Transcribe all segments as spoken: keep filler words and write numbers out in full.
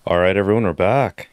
All right, everyone, we're back.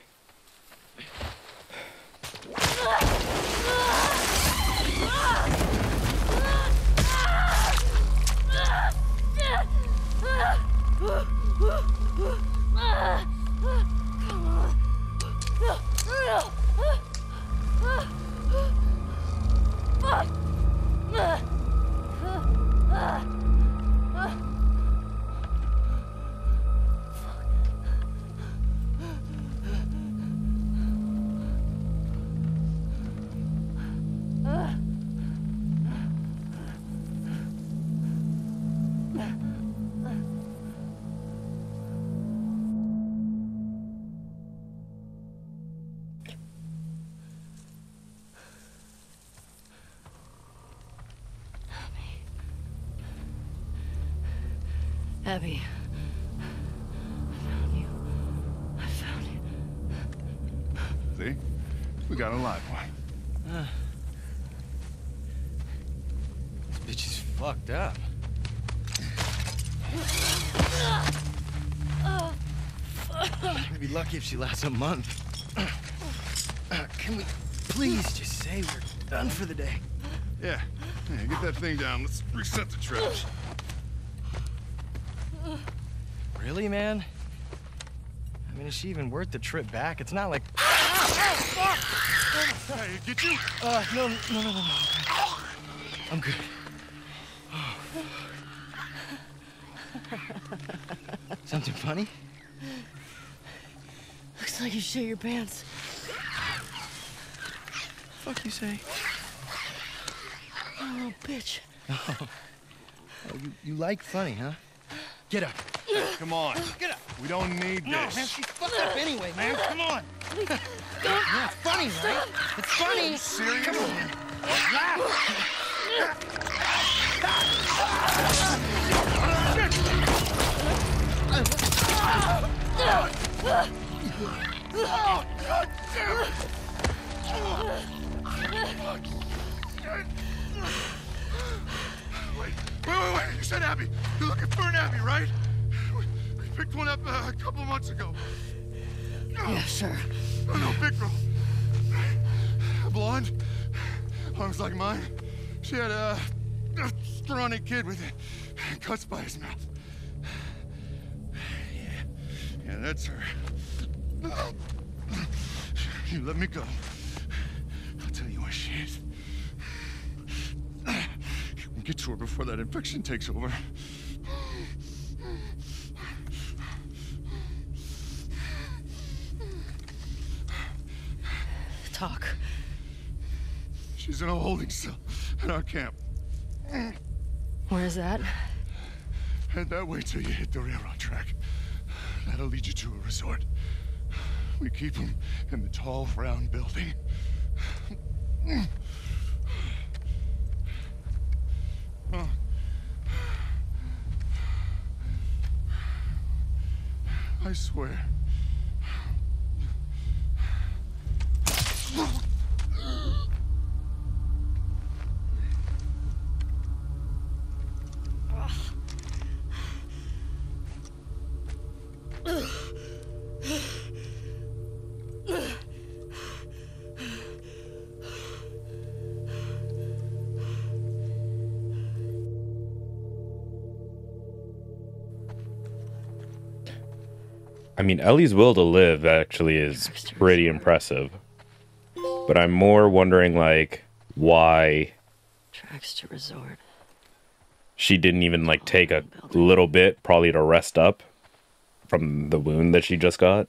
Abby, I found you. I found you. See? We got a live one. Uh, this bitch is fucked up. We'd be lucky if she lasts a month. Uh, can we please just say we're done for the day? Yeah. Yeah, get that thing down. Let's reset the traps. Really, man? I mean, is she even worth the trip back? It's not like... Hey, get you? Uh, no, no, no, no, no. I'm good. Something funny? Looks like you shit your pants. Fuck you say? You little bitch. Oh, you, you like funny, huh? Get up. Come on. Get up. We don't need No, this. man, she's fucked up anyway, man. Come on. Yeah, it's funny, right? It's funny. Serious? Come on. Laugh. Oh, God damn it! Wait, wait, wait, wait. You said Abby. You're looking for an Abby, right? We, we picked one up uh, a couple months ago. Yeah, sure. No, no, big girl. Blonde, arms like mine. She had a, a scrawny kid with cuts by his mouth. Yeah, yeah, that's her. You let me go. I'll tell you where she is. Get to her before that infection takes over. Talk. She's in a holding cell at our camp. Where's that? Head that way till you hit the railroad track. That'll lead you to a resort. We keep them in the tall, round building. Oh. I swear. I mean, Ellie's will to live actually is pretty impressive. But I'm more wondering, like, why Tracks to resort. she didn't even, like, take a little bit, probably to rest up from the wound that she just got.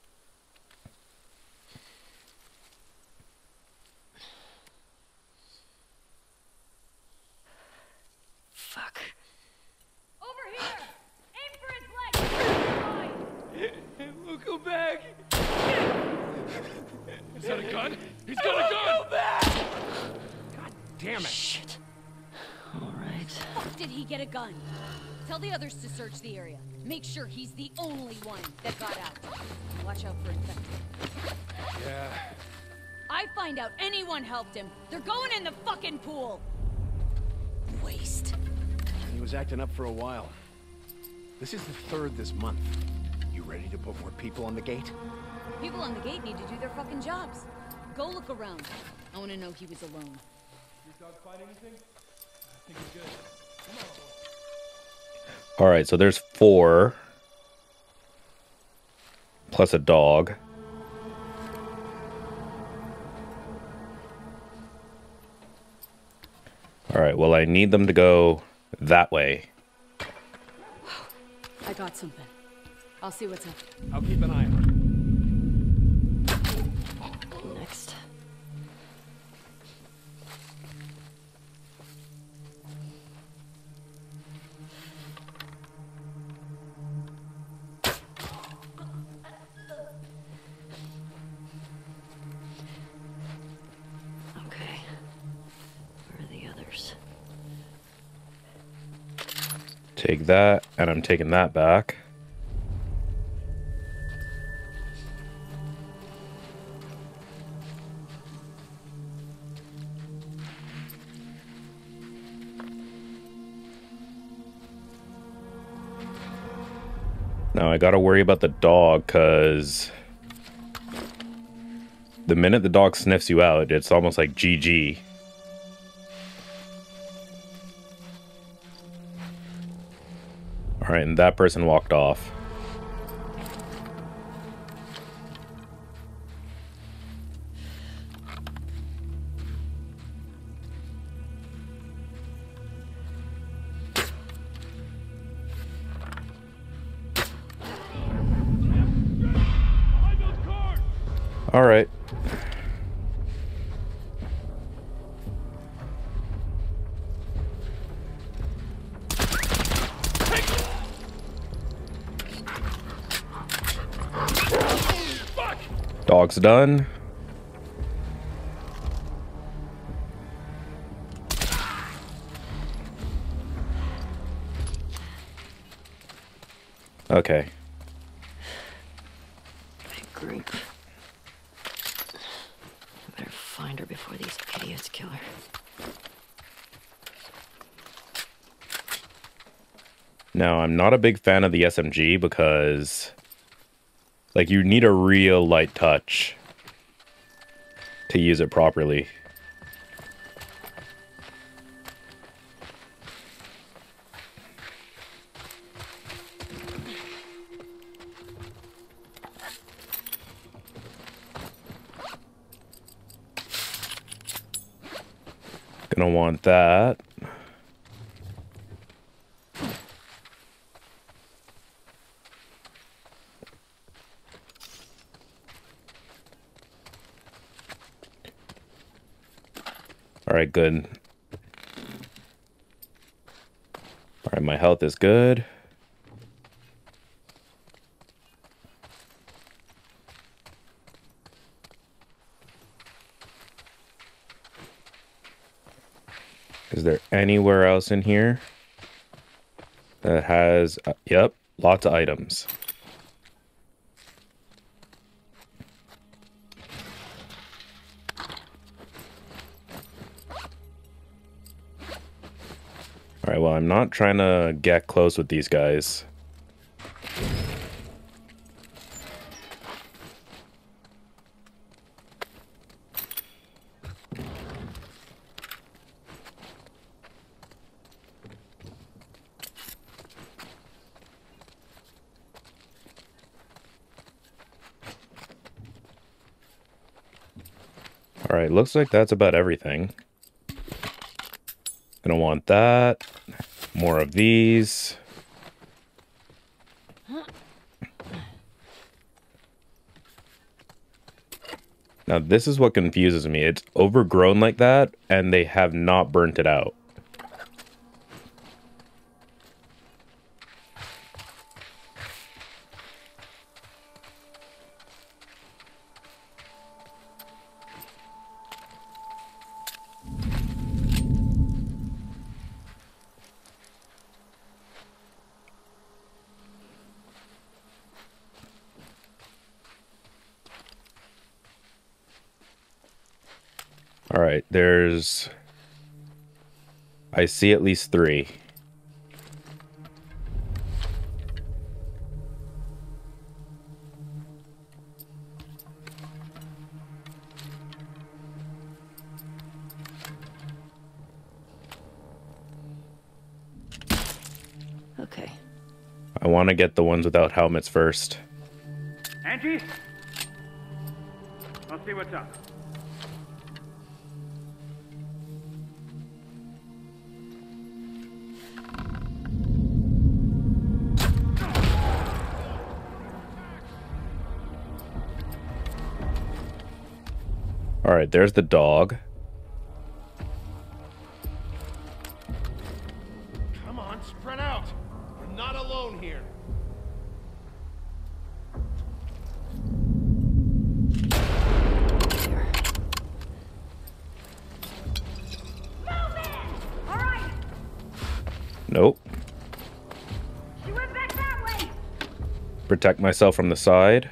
Fuck. Over here! Aim for his leg! We'll go back. Is that a gun? He's got a gun! Go back! God damn it. Shit. All right. Fuck did he get a gun? Tell the others to search the area. Make sure he's the only one that got out. Watch out for infected. Yeah. I find out anyone helped him. They're going in the fucking pool. Waste. He was acting up for a while. This is the third this month. You ready to put more people on the gate? People on the gate need to do their fucking jobs. Go look around. I want to know he was alone. Your dog find anything? I think he's good. Come on, boy. All right, so there's four. Plus a dog. All right, well, I need them to go that way. I got something. I'll see what's up. I'll keep an eye on her. Next. Okay. Where are the others? Take that, and I'm taking that back. Now I gotta worry about the dog, because the minute the dog sniffs you out, it's almost like G G. Alright, and that person walked off. Behind those cars! Alright. Fuck! Dog's done. Okay. Big group. I better find her before these idiots kill her. Now, I'm not a big fan of the S M G because, like, you need a real light touch to use it properly. Gonna want that. All right, good. All right, my health is good. Is there anywhere else in here that has, uh, yep, lots of items. All right, well, I'm not trying to get close with these guys. All right, looks like that's about everything. Gonna want that. More of these. Now, this is what confuses me. It's overgrown like that, and they have not burnt it out. All right, there's... I see at least three. Okay. I want to get the ones without helmets first. Angie? I'll see what's up. Alright, there's the dog. Come on, spread out. We're not alone here. Nope. She went back that way. Protect myself from the side.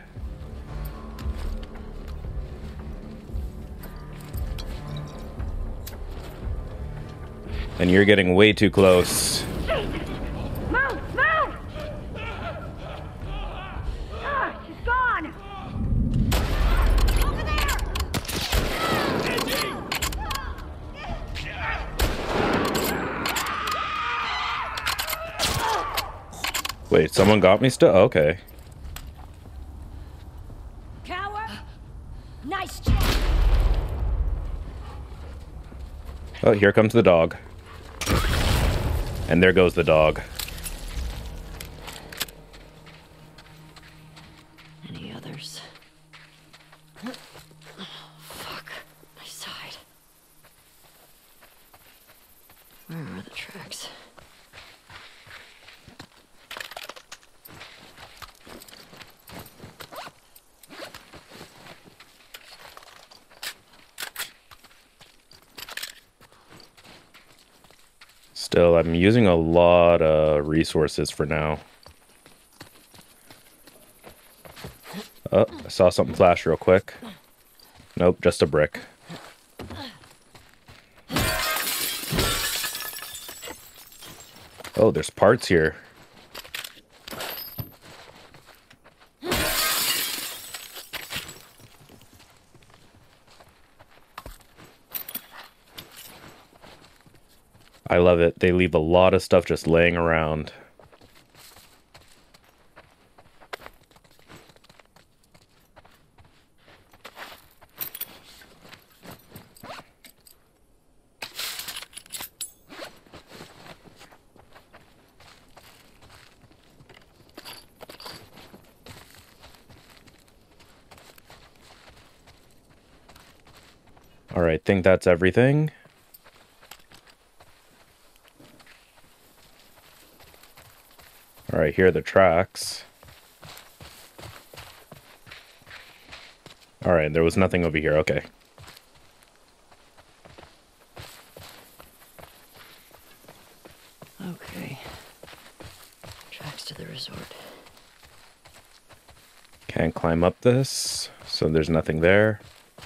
And you're getting way too close. Move! Move! Ah, she's gone! Over there! Wait, someone got me still? Okay. Coward! Nice job! Oh, here comes the dog. And there goes the dog. Any others? Oh, fuck. My side. Where are the tracks? Still, I'm using a lot of resources for now. Oh, I saw something flash real quick. Nope, just a brick. Oh, there's parts here. I love it. They leave a lot of stuff just laying around. All right, think that's everything. All right, here are the tracks. All right, there was nothing over here. Okay. Okay. Tracks to the resort. Can't climb up this, so there's nothing there.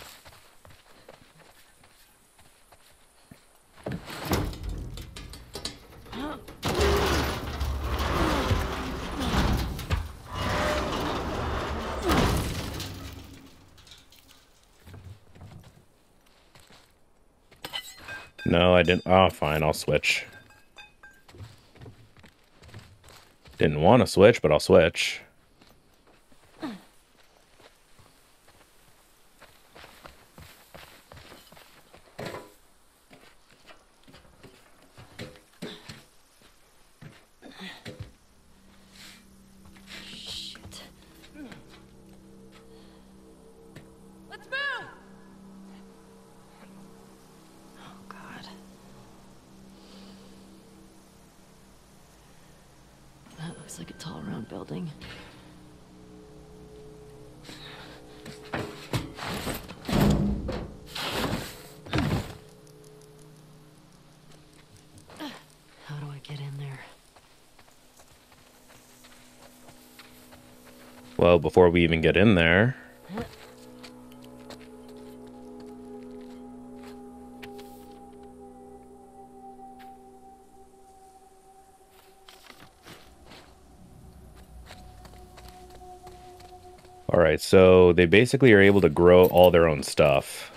No, I didn't. Oh, fine, I'll switch. Didn't want to switch, but I'll switch. Shit. Let's move! Oh, God. That looks like a tall, round building. How do I get in there? Well, before we even get in there... All right, so they basically are able to grow all their own stuff.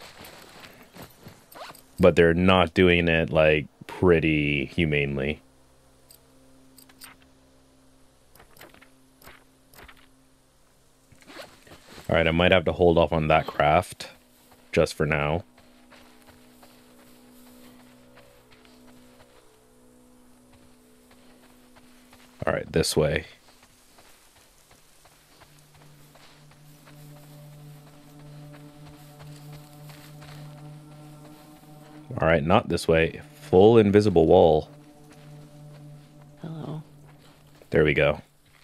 But they're not doing it, like, pretty humanely. Alright, I might have to hold off on that craft. Just for now. Alright, this way. Alright, not this way. Full invisible wall. Hello. There we go.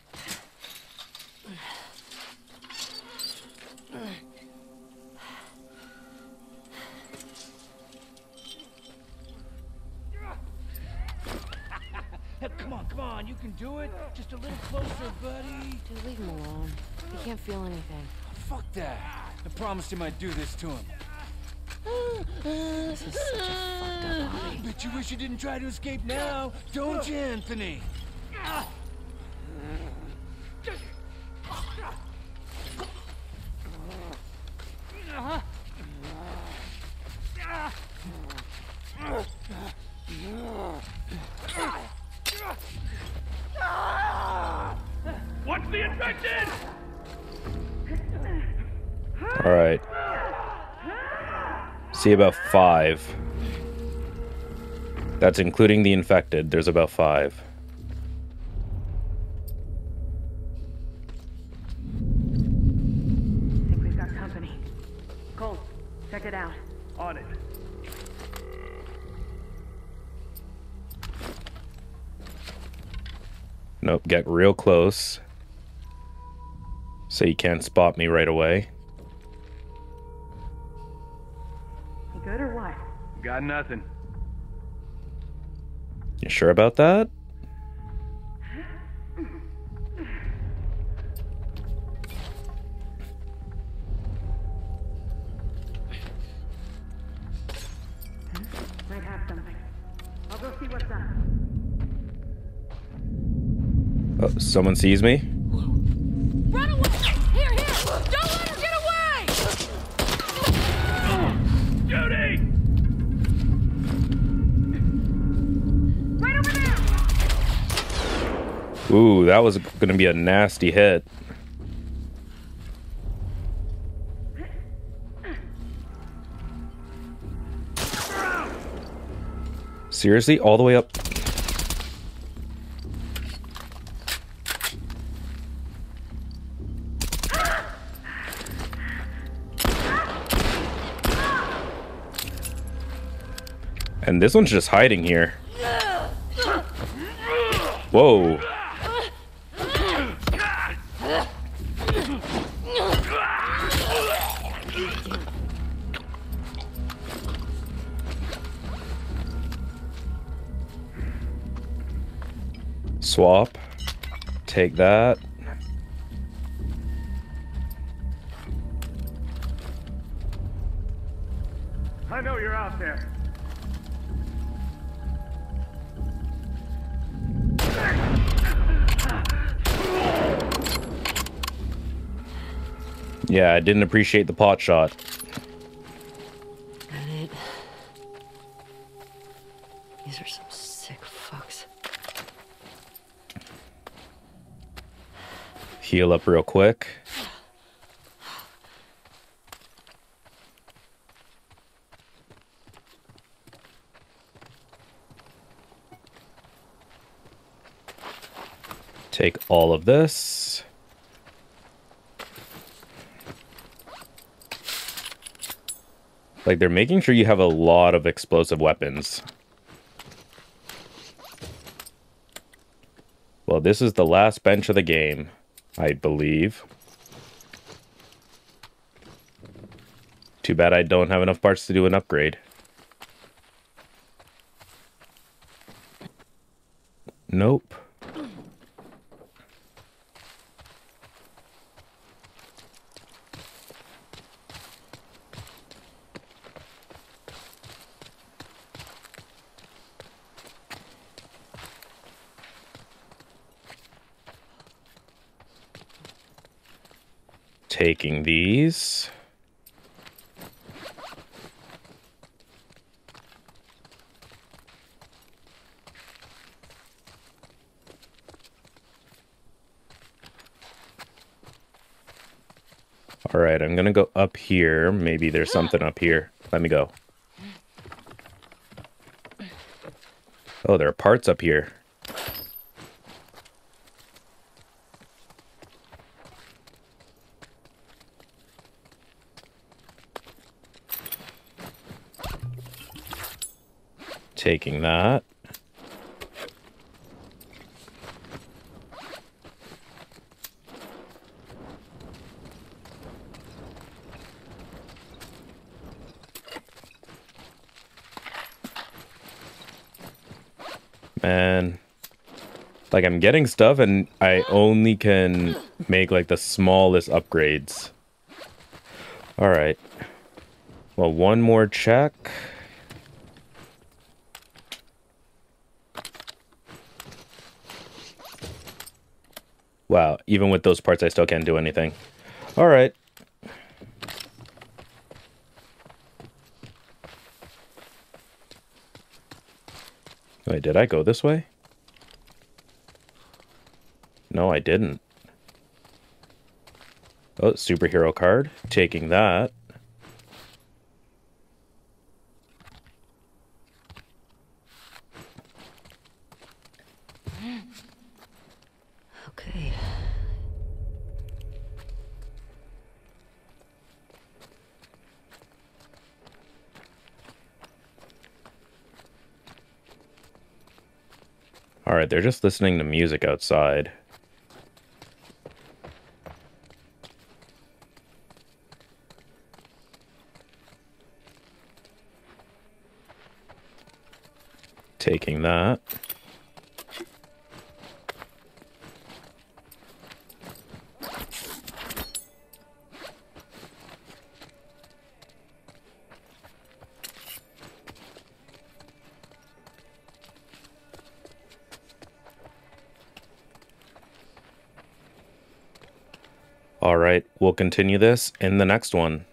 Come on, come on, you can do it. Just a little closer, buddy. Dude, leave him alone. He can't feel anything. Fuck that. I promised him I'd do this to him. This is such a fucked up hobby. Bet you wish you didn't try to escape now, don't you, Anthony? What's the infected? All right. See about five. That's including the infected. There's about five. I think we've got company. Cole, check it out. On it. Nope, get real close. So you can't spot me right away. You good or what? Got nothing. You sure about that? Might have something. I'll go see what's up. Oh, someone sees me? Run away! Here, here! Don't let her get away! Judy! Right over there! Ooh, that was gonna be a nasty hit. Seriously? All the way up? And this one's just hiding here. Whoa. Swap. Take that. I know you're out there. Yeah, I didn't appreciate the pot shot. Got it. These are some sick fucks. Heal up real quick. Take all of this. Like, they're making sure you have a lot of explosive weapons. Well, this is the last bench of the game, I believe. Too bad I don't have enough parts to do an upgrade. Nope. Taking these. All right, I'm gonna go up here. Maybe there's something up here. Let me go. Oh, there are parts up here. Taking that. Man, like I'm getting stuff and I only can make like the smallest upgrades. All right. Well, one more check. Wow, even with those parts, I still can't do anything. All right. Wait, did I go this way? No, I didn't. Oh, superhero card. Taking that. Okay. All right, they're just listening to music outside. Taking that. All right, we'll continue this in the next one.